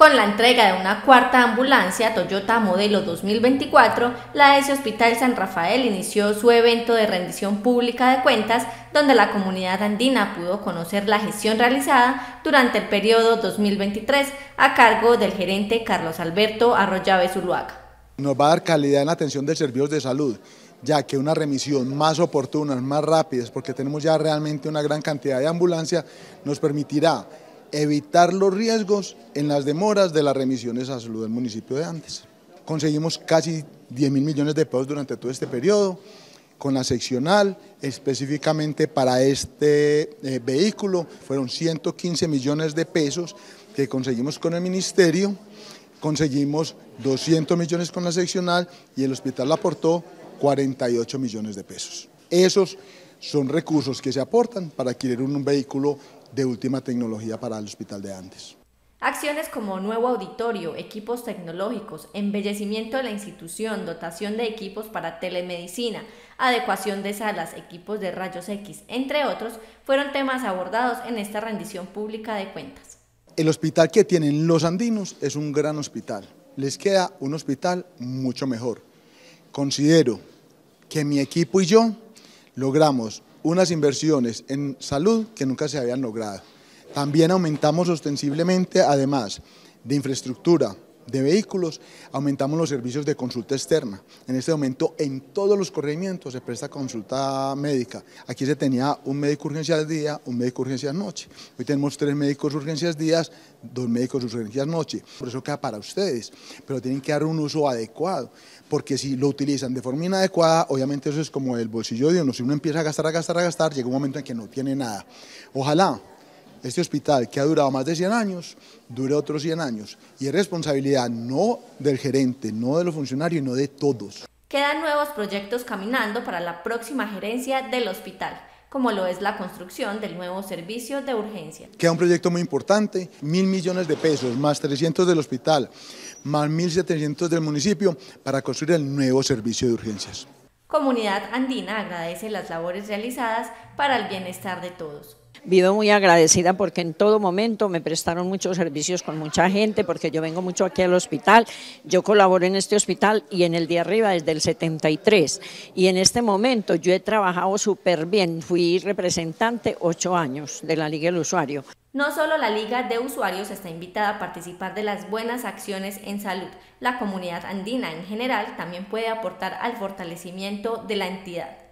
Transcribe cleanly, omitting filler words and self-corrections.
Con la entrega de una cuarta ambulancia Toyota modelo 2024, la ES Hospital San Rafael inició su evento de rendición pública de cuentas, donde la comunidad andina pudo conocer la gestión realizada durante el periodo 2023 a cargo del gerente Carlos Alberto Arroyave Zuluaga. Nos va a dar calidad en la atención de servicios de salud, ya que una remisión más oportuna, más rápida, porque tenemos ya realmente una gran cantidad de ambulancias, nos permitirá evitar los riesgos en las demoras de las remisiones a salud del municipio de Andes. Conseguimos casi 10.000 millones de pesos durante todo este periodo, con la seccional, específicamente para este vehículo, fueron 115 millones de pesos que conseguimos con el ministerio, conseguimos 200 millones con la seccional y el hospital aportó 48 millones de pesos. Esos son recursos que se aportan para adquirir un vehículo de última tecnología para el Hospital de Andes. Acciones como nuevo auditorio, equipos tecnológicos, embellecimiento de la institución, dotación de equipos para telemedicina, adecuación de salas, equipos de rayos X, entre otros, fueron temas abordados en esta rendición pública de cuentas. El hospital que tienen los andinos es un gran hospital, les queda un hospital mucho mejor. Considero que mi equipo y yo logramos unas inversiones en salud que nunca se habían logrado. También aumentamos ostensiblemente, además de infraestructura, de vehículos, aumentamos los servicios de consulta externa. En este momento en todos los corregimientos se presta consulta médica. Aquí se tenía un médico urgencias día, un médico urgencias noche. Hoy tenemos 3 médicos urgencias días, 2 médicos urgencias noche. Por eso queda para ustedes, pero tienen que dar un uso adecuado, porque si lo utilizan de forma inadecuada, obviamente eso es como el bolsillo de uno. Si uno empieza a gastar, llega un momento en que no tiene nada. Ojalá este hospital, que ha durado más de 100 años, dure otros 100 años. Y es responsabilidad no del gerente, no de los funcionarios, no de todos. Quedan nuevos proyectos caminando para la próxima gerencia del hospital, como lo es la construcción del nuevo servicio de urgencia. Queda un proyecto muy importante, 1.000 millones de pesos, más 300 del hospital, más 1.700 del municipio, para construir el nuevo servicio de urgencias. Comunidad andina agradece las labores realizadas para el bienestar de todos. Vivo muy agradecida porque en todo momento me prestaron muchos servicios con mucha gente, porque yo vengo mucho aquí al hospital, yo colaboro en este hospital y en el de arriba desde el 73 y en este momento yo he trabajado súper bien, fui representante 8 años de la Liga del Usuario. No solo la Liga de Usuarios está invitada a participar de las buenas acciones en salud, la comunidad andina en general también puede aportar al fortalecimiento de la entidad.